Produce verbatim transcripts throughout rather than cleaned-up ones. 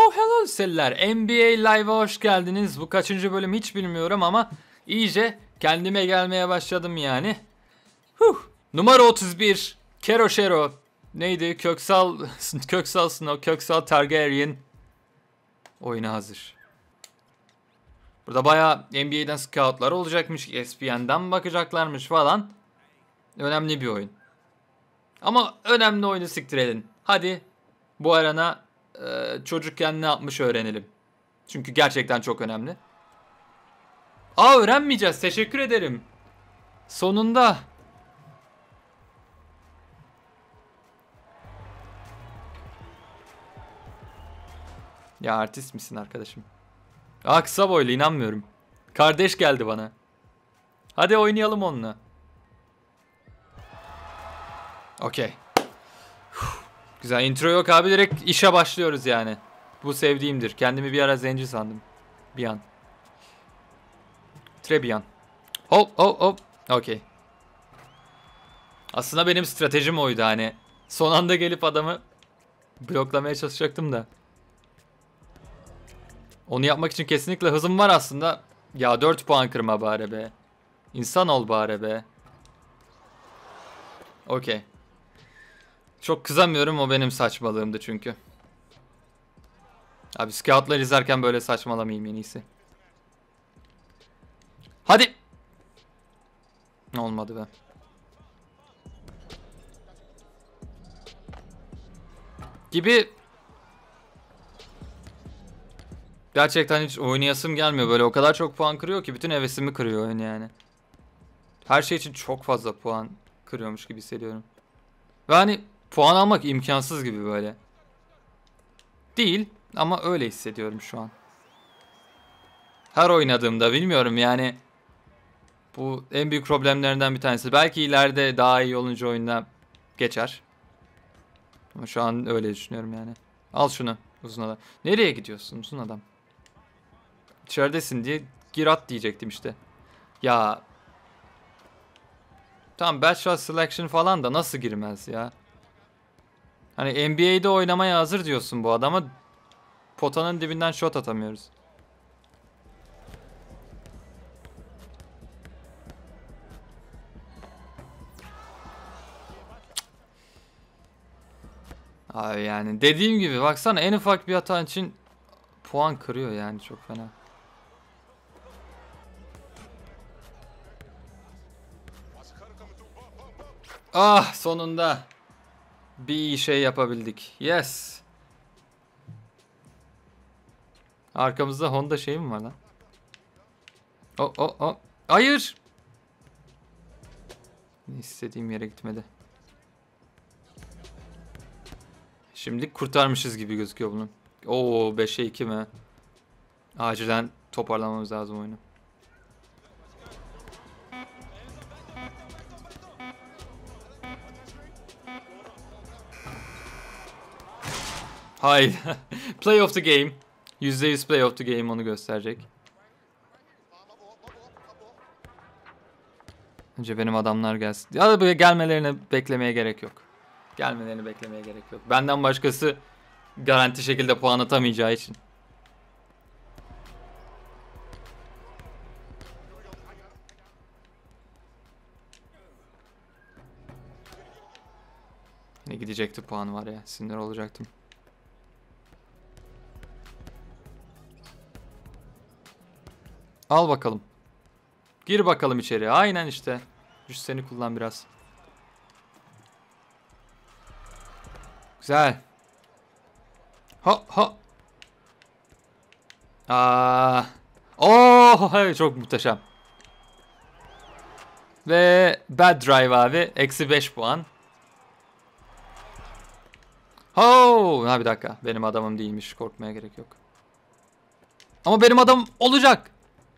Hello hello seller. N B A Live'a hoş geldiniz. Bu kaçıncı bölüm hiç bilmiyorum ama iyice kendime gelmeye başladım yani. Huh. Numara otuz bir. Kero Shero. Neydi? Köksal Köksal Snow, Köksal Targaryen. Oyuna hazır. Burada bayağı N B A'den scoutlar olacakmış. E S P N'den bakacaklarmış falan. Önemli bir oyun. Ama önemli oyunu siktir edin. Hadi bu arana e, çocukken ne yapmış öğrenelim. Çünkü gerçekten çok önemli. Aa, öğrenmeyeceğiz. Teşekkür ederim. Sonunda. Ya artist misin arkadaşım? Aa, kısa boylu, inanmıyorum. Kardeş geldi bana. Hadi oynayalım onunla. Okey. Güzel intro yok abi, direkt işe başlıyoruz yani. Bu sevdiğimdir. Kendimi bir ara zenci sandım. Bir an. Trebian. Hop hop hop. Okey. Aslında benim stratejim oydu hani. Son anda gelip adamı bloklamaya çalışacaktım da. Onu yapmak için kesinlikle hızım var aslında. Ya dört puan kırma bari be. İnsan ol bari be. Okey. Çok kızamıyorum, o benim saçmalığımdı çünkü. Abi scoutlar izlerken böyle saçmalamayayım en iyisi. Hadi. Olmadı be. Gibi. Gerçekten hiç oynayasım gelmiyor. Böyle o kadar çok puan kırıyor ki bütün hevesimi kırıyor oyun yani. Her şey için çok fazla puan kırıyormuş gibi hissediyorum. Ve hani puan almak imkansız gibi böyle. Değil ama öyle hissediyorum şu an. Her oynadığımda bilmiyorum yani. Bu en büyük problemlerinden bir tanesi. Belki ileride daha iyi olunca oyunda geçer. Ama şu an öyle düşünüyorum yani. Al şunu uzun adam. Nereye gidiyorsun uzun adam? İçeridesin diye gir at diyecektim işte. Ya. Tamam, batch shot selection falan da nasıl girmez ya? Hani N B A'de oynamaya hazır diyorsun bu adama. Potanın dibinden shot atamıyoruz. Abi yani dediğim gibi baksana, en ufak bir hata için puan kırıyor yani, çok fena. Ah, sonunda bir iyi şey yapabildik. Yes. Arkamızda Honda şey mi var lan? O o o. Hayır. İstediğim yere gitmedi. Şimdi kurtarmışız gibi gözüküyor bunun. Oo, beşe iki mi? Acilen toparlamamız lazım oyunu. Hayır. Play of the game. yüzde yüz play of the game onu gösterecek. Önce benim adamlar gelsin. Ya da böyle gelmelerini beklemeye gerek yok. Gelmelerini beklemeye gerek yok. Benden başkası garanti şekilde puan atamayacağı için. Ne gidecekti puan var ya. Sinir olacaktım. Al bakalım. Gir bakalım içeri. Aynen işte. Cüsseni kullan biraz. Güzel. Ha ha. Aa. Oh, çok muhteşem. Ve bad drive abi. Eksi beş puan. Oh. Ha, bir dakika. Benim adamım değilmiş. Korkmaya gerek yok. Ama benim adam olacak.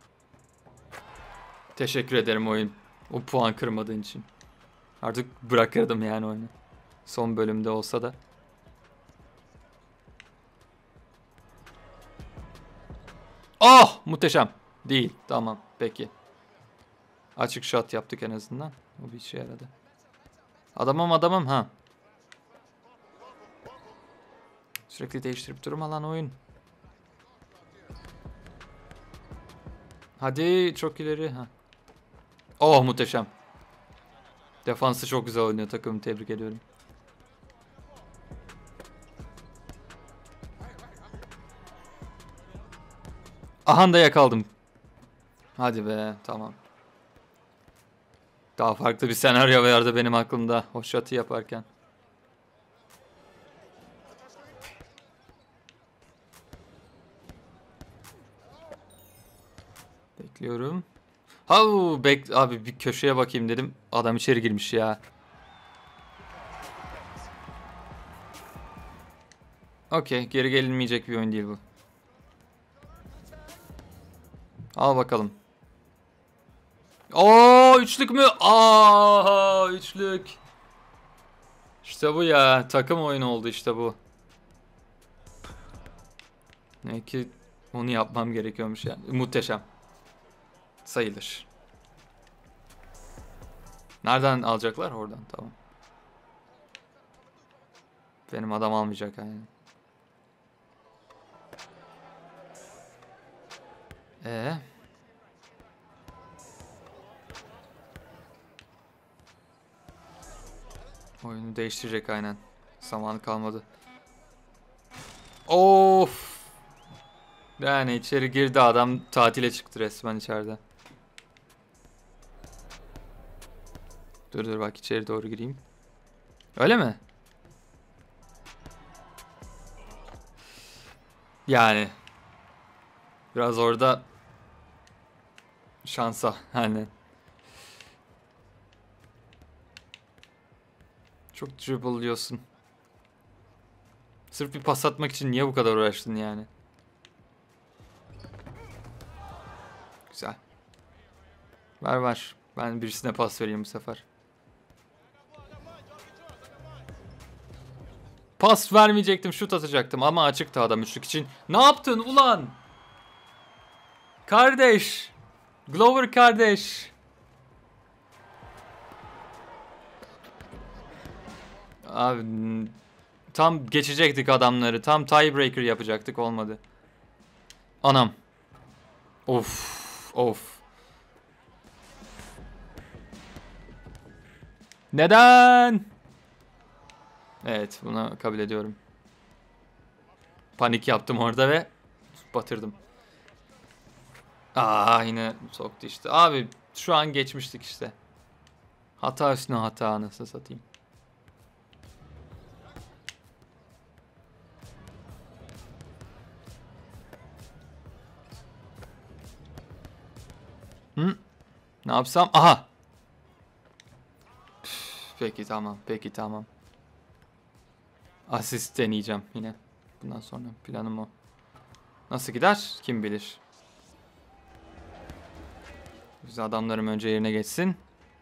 Teşekkür ederim oyun. O puan kırmadığın için. Artık bırakırdım yani oyunu. Son bölümde olsa da. Oh, muhteşem. Değil. Tamam. Peki. Açık shot yaptık en azından. O bir işe yaradı. Adamım adamım ha. Sürekli değiştirip durma lan oyun. Hadi çok ileri. Ha. Oh muhteşem. Defansı çok güzel oynuyor takım. Tebrik ediyorum. Aha da yakaladım. Hadi be tamam. Daha farklı bir senaryo vardı benim aklımda o shot'ı yaparken. Bekliyorum. Hav bek abi bir köşeye bakayım dedim. Adam içeri girmiş ya. Okey, geri gelinmeyecek bir oyun değil bu. Al bakalım. Oo üçlük mü? Aa üçlük. İşte bu ya. Takım oyunu oldu işte bu. Ne ki onu yapmam gerekiyormuş yani. Muhteşem. Sayılır. Nereden alacaklar? Oradan tamam. Benim adam almayacak yani. Ee. Oyunu değiştirecek aynen. Zamanı kalmadı. Of. Yani içeri girdi adam, tatile çıktı resmen içeride. Dur dur bak içeri doğru gireyim. Öyle mi? Yani. Biraz orada şansa hani. Çok dribble diyorsun. Sırf bir pas atmak için niye bu kadar uğraştın yani? Güzel. Ver ver. Ben birisine pas vereyim bu sefer. Pas vermeyecektim, şut atacaktım ama açıktı adam üçlük için. Ne yaptın ulan? Kardeş. Glover kardeş. Abi tam geçecektik adamları. Tam tiebreaker yapacaktık, olmadı. Anam. Of. Of. Neden? Evet, bunu kabul ediyorum. Panik yaptım orada ve batırdım. Aa yine soktu işte. Abi şu an geçmiştik işte. Hata üstüne hata, nasıl satayım. Hı? Ne yapsam? Aha. Peki tamam. Peki tamam. Asist deneyeceğim yine. Bundan sonra planım o. Nasıl gider? Kim bilir. Güzel, adamlarım önce yerine geçsin.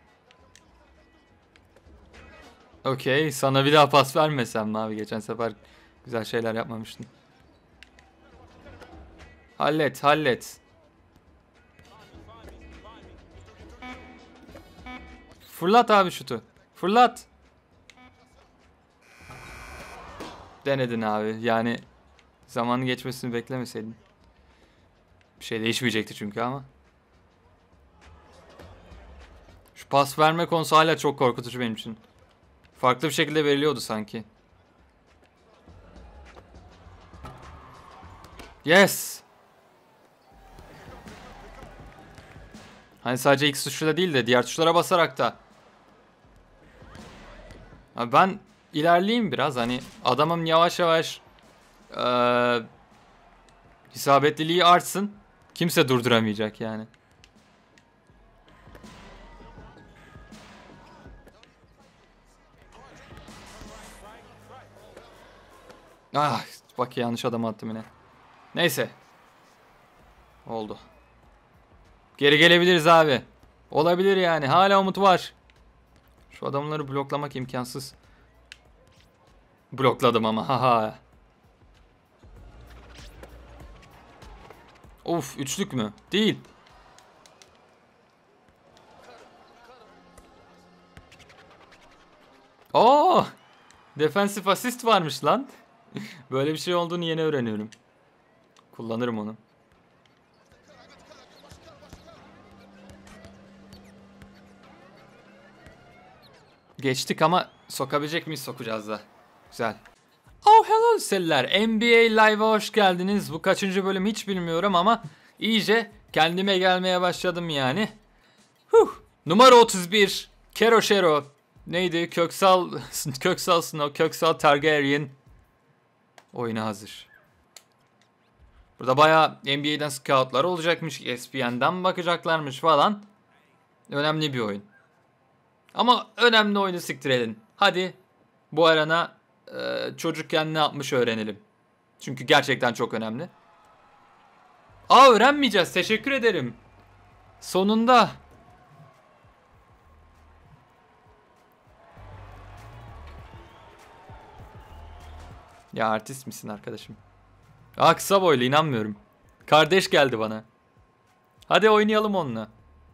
Okey. Sana bir daha pas vermesem mi abi? Geçen sefer güzel şeyler yapmamıştın. Hallet hallet. Fırlat abi şutu. Fırlat. Denedin abi. Yani zamanın geçmesini beklemeseydin. Bir şey değişmeyecekti çünkü ama. Şu pas verme konusu hala çok korkutucu benim için. Farklı bir şekilde veriliyordu sanki. Yes. Hani sadece X tuşuyla değil de diğer tuşlara basarak da. Abi ben ilerleyeyim biraz, hani adamım yavaş yavaş ee, isabetliliği artsın. Kimse durduramayacak yani. Ah bak, yanlış adam attım yine. Neyse. Oldu. Geri gelebiliriz abi. Olabilir yani. Hala umut var. Şu adamları bloklamak imkansız. Blokladım ama. Haha. Of, üçlük mü? Değil. Oo! Defensive assist varmış lan. Böyle bir şey olduğunu yeni öğreniyorum. Kullanırım onu. geçtik ama sokabilecek miyiz? Sokacağız da. Güzel. Oh hello seller. N B A Live'a hoş geldiniz. Bu kaçıncı bölüm hiç bilmiyorum ama iyice kendime gelmeye başladım yani. Huh. Numara otuz bir. Kero Shero. Neydi? Köksal Köksal Snow, Köksal Targaryen. Oyuna hazır. Burada bayağı N B A'den scoutlar olacakmış. E S P N'den bakacaklarmış falan. Önemli bir oyun. Ama önemli oyunu siktir edin. Hadi bu arana e, çocukken ne yapmış öğrenelim. Çünkü gerçekten çok önemli. Aa, öğrenmeyeceğiz. Teşekkür ederim. Sonunda. Ya artist misin arkadaşım? Aa, kısa boylu, inanmıyorum. Kardeş geldi bana. Hadi oynayalım onunla.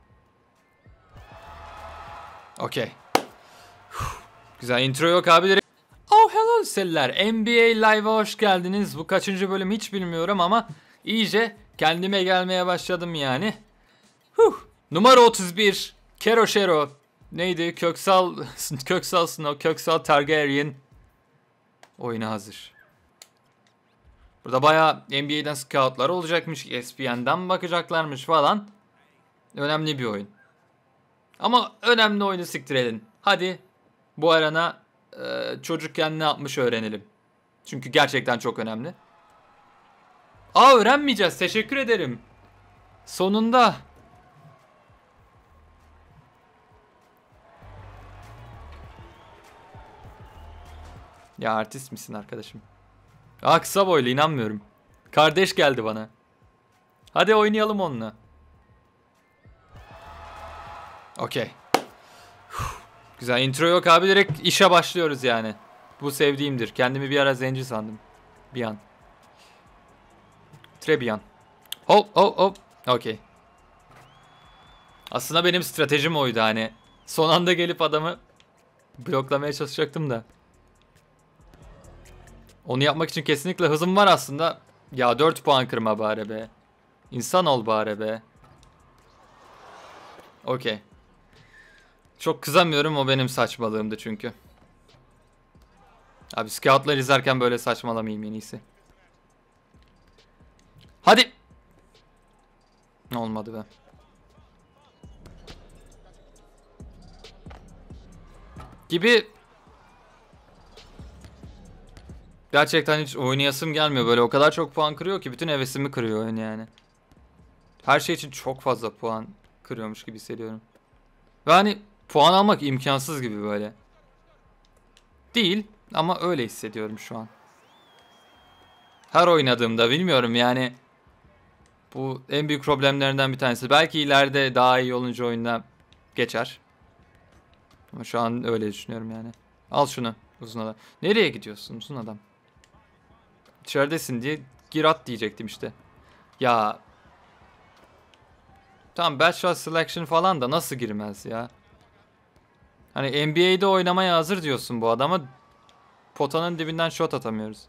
Okey. Güzel intro yok abi, direkt. Oh hello seller. N B A Live'a hoş geldiniz. Bu kaçıncı bölüm hiç bilmiyorum ama iyice kendime gelmeye başladım yani. Huh. Numara otuz bir. Kero Shero. Neydi? Köksal Köksal Snow, Köksal Targaryen. Oyuna hazır. Burada bayağı N B A'den scoutlar olacakmış. E S P N'den bakacaklarmış falan. Önemli bir oyun. Ama önemli oyunu siktir edin. Hadi bu arana e, çocukken ne yapmış öğrenelim. Çünkü gerçekten çok önemli. Aa, öğrenmeyeceğiz. Teşekkür ederim. Sonunda. Ya artist misin arkadaşım? Aa, kısa boylu, inanmıyorum. Kardeş geldi bana. Hadi oynayalım onunla. Okey. Güzel intro yok abi, direkt işe başlıyoruz yani. Bu sevdiğimdir. Kendimi bir ara zenci sandım. Bir an. Trebian. Hop hop hop. Okey. Aslında benim stratejim oydu hani. Son anda gelip adamı bloklamaya çalışacaktım da. Onu yapmak için kesinlikle hızım var aslında. Ya dört puan kırma bari be. İnsan ol bari be. Okey. Çok kızamıyorum, o benim saçmalığımdı çünkü. Abi scoutlar izlerken böyle saçmalamayayım en iyisi. Hadi. Olmadı be. Gibi. Gerçekten hiç oynayasım gelmiyor. Böyle o kadar çok puan kırıyor ki bütün hevesimi kırıyor oyun yani. Her şey için çok fazla puan kırıyormuş gibi hissediyorum. Ve hani puan almak imkansız gibi böyle. Değil ama öyle hissediyorum şu an. Her oynadığımda bilmiyorum yani. Bu en büyük problemlerinden bir tanesi. Belki ileride daha iyi olunca oyunda geçer. Ama şu an öyle düşünüyorum yani. Al şunu uzun adam. Nereye gidiyorsun uzun adam? İçeridesin diye gir at diyecektim işte. Ya. Tamam, bad shot selection falan da nasıl girmez ya? Hani N B A'de oynamaya hazır diyorsun bu adama. Potanın dibinden shot atamıyoruz.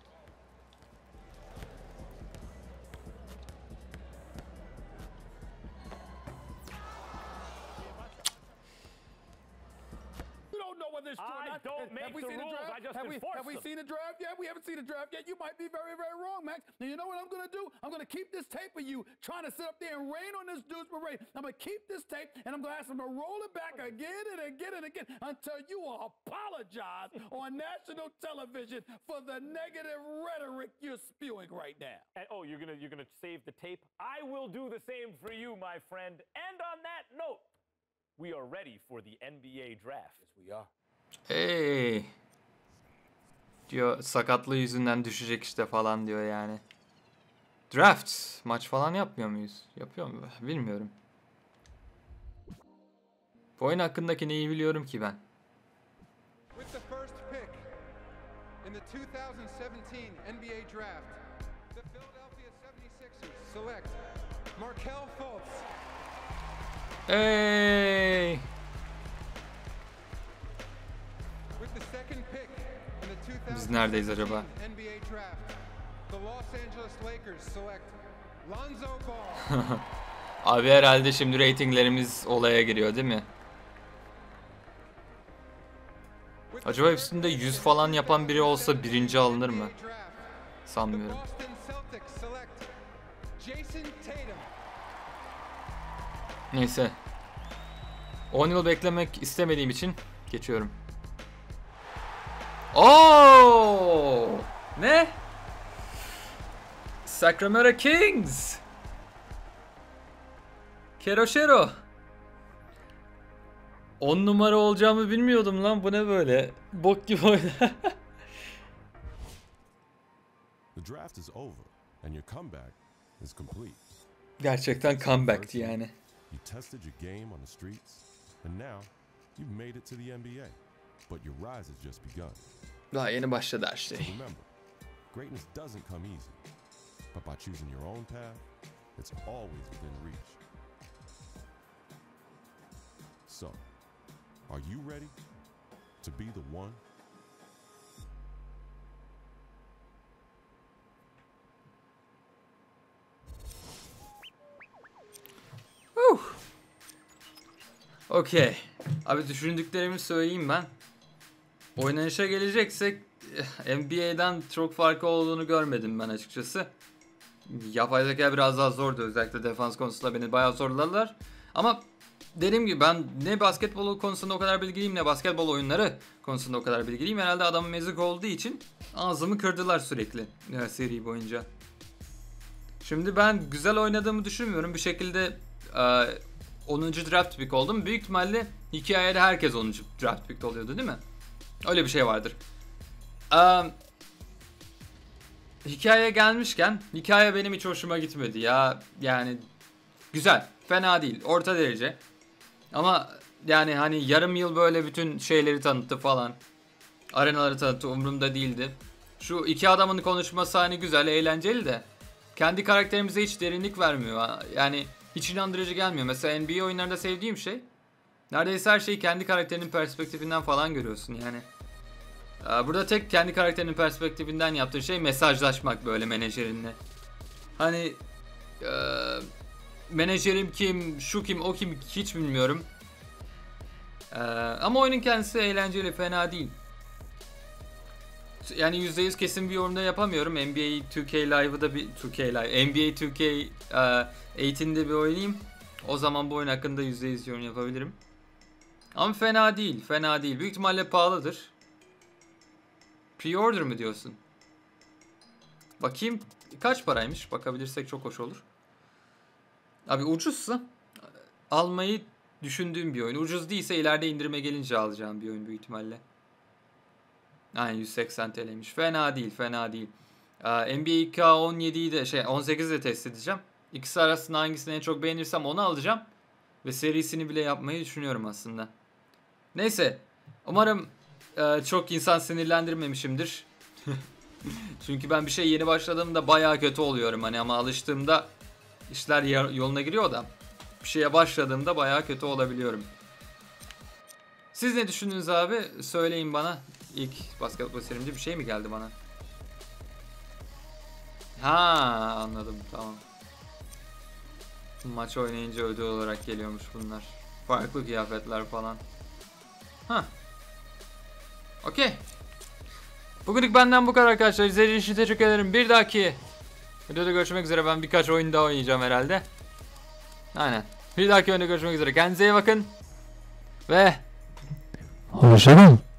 I don't make the rules, I just enforce them. Have we seen a draft yet? We haven't seen a draft yet. You might be very, very wrong, Max. And you know what I'm going to do? I'm going to keep this tape of you trying to sit up there and rain on this dude's parade. I'm going to keep this tape, and I'm going to ask him to roll it back again and again and again until you apologize on national television for the negative rhetoric you're spewing right now. And, oh, you're gonna you're gonna save the tape? I will do the same for you, my friend. And on that note, we are ready for the N B A draft. Yes, we are. Hey. Diyor sakatlığı yüzünden düşecek işte falan diyor yani. Draft. Maç falan yapmıyor muyuz? Yapıyor mu? Bilmiyorum. Bu oyun hakkındaki neyi biliyorum ki ben? With the first pick in the two thousand seventeen N B A draft, the Philadelphia seventy-sixers select Markelle Fultz. Hey. With the second pick in the two thousand Biz neredeyiz acaba? N B A draft, the Los Angeles Lakers select Lonzo Ball. Abi herhalde şimdi reytinglerimiz olaya giriyor değil mi? Acaba üstünde yüz falan yapan biri olsa birinci alınır mı? N B A draft. The Sanmıyorum. Boston Celtics select Jason Tatum. Neyse. on yıl beklemek istemediğim için geçiyorum. Oo! Ne? Sacramento Kings. Keroşero. on numara olacağımı bilmiyordum lan. Bu ne böyle? Bok gibi oyna. The draft is over and your comeback is complete. Gerçekten comeback'ti yani. You tested your game on the streets and now you've made it to the N B A. But your rise has just begun. Daha yeni başladı her şey. Remember, greatness doesn't come easy. But by choosing your own path, it's always within reach. So, are you ready to be the one? Uh. Okey. Abi düşündüklerimi söyleyeyim ben. Oynanışa geleceksek N B A'den çok farkı olduğunu görmedim ben açıkçası. Yapay zeka biraz daha zordu, özellikle defans konusunda beni bayağı zorladılar. Ama dediğim gibi ben ne basketbol konusunda o kadar bilgiliyim ne basketbol oyunları konusunda o kadar bilgiliyim. Herhalde adamın mezuk olduğu için ağzımı kırdılar sürekli ya, seri boyunca. Şimdi ben güzel oynadığımı düşünmüyorum. Bir şekilde e, onuncu draft pick oldum. Büyük ihtimalle hikayede herkes onuncu draft pick oluyordu değil mi? Öyle bir şey vardır. Ee, hikayeye gelmişken hikaye benim hiç hoşuma gitmedi ya. Yani güzel, fena değil, orta derece. Ama yani hani yarım yıl böyle bütün şeyleri tanıttı falan. Arenaları tanıttı, umurumda değildi. Şu iki adamın konuşması hani güzel, eğlenceli de kendi karakterimize hiç derinlik vermiyor. Yani hiç inandırıcı gelmiyor. Mesela N B A oyunlarında sevdiğim şey, neredeyse her şeyi kendi karakterinin perspektifinden falan görüyorsun yani. Burada tek kendi karakterinin perspektifinden yaptığı şey mesajlaşmak böyle menajerinle. Hani e, menajerim kim, şu kim, o kim hiç bilmiyorum. E, ama oyunun kendisi eğlenceli, fena değil. Yani yüzde yüz kesin bir yorumda yapamıyorum. N B A two K Live'da bir two K Live, N B A two K eight'inde bir oynayayım. O zaman bu oyun hakkında yüzde yüz yorum yapabilirim. Ama fena değil, fena değil. Büyük ihtimalle pahalıdır. Pre-order mı diyorsun? Bakayım kaç paraymış? Bakabilirsek çok hoş olur. Abi ucuzsa almayı düşündüğüm bir oyun. Ucuz değilse ileride indirime gelince alacağım bir oyun büyük ihtimalle. Aynen yüz seksen T L'ymiş. Fena değil, fena değil. N B A iki K on yediyi de şey on sekizi de test edeceğim. İkisi arasında hangisini en çok beğenirsem onu alacağım. Ve serisini bile yapmayı düşünüyorum aslında. Neyse. Umarım e, çok insan sinirlendirmemişimdir. Çünkü ben bir şey yeni başladığımda bayağı kötü oluyorum hani, ama alıştığımda işler yoluna giriyor da bir şeye başladığımda bayağı kötü olabiliyorum. Siz ne düşündünüz abi? Söyleyin bana. İlk basketbol serimde bir şey mi geldi bana? Ha, anladım, tamam. Maç oynayınca ödül olarak geliyormuş bunlar. Farklı kıyafetler falan. Ha. Okey. Bugünlük benden bu kadar arkadaşlar. İzlediğiniz için teşekkür ederim. Bir dahaki videoda görüşmek üzere. Ben birkaç oyun daha oynayacağım herhalde. Aynen. Bir dahaki oyunda görüşmek üzere. Kendinize iyi bakın. Ve hoşçakalın.